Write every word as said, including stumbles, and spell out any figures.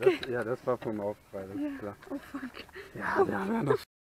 okay. das, ja, das war vom Aufprall, das ist Ja. klar. Oh fuck. Ja, wir haben ja noch